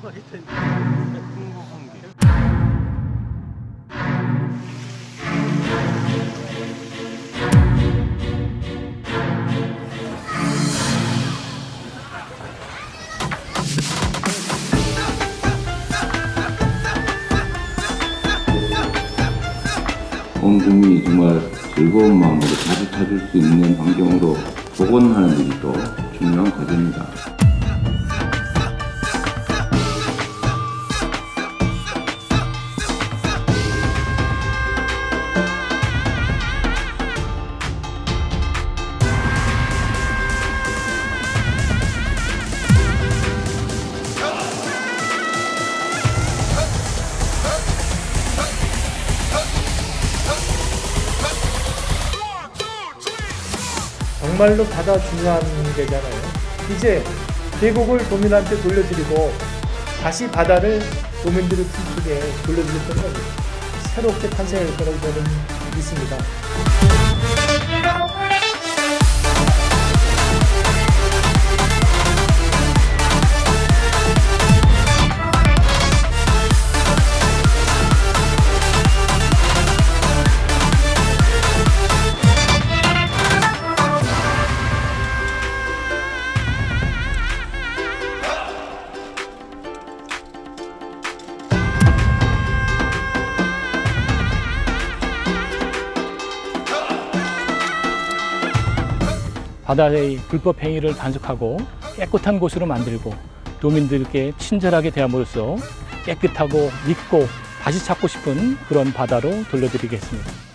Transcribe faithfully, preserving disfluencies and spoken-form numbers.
행복한 게. 온 국민이 정말 즐거운 마음으로 자주 찾을 수 있는 환경으로 복원하는 일이 또 중요한 과제입니다. 정말로 바다 중요한 문제잖아요. 이제 계곡을 도민한테 돌려드리고 다시 바다를 도민들의 품속에 돌려드릴 거는 새롭게 탄생할 거라고 저는 믿습니다. 바다의 불법 행위를 단속하고 깨끗한 곳으로 만들고 도민들께 친절하게 대함으로써 깨끗하고 믿고 다시 찾고 싶은 그런 바다로 돌려드리겠습니다.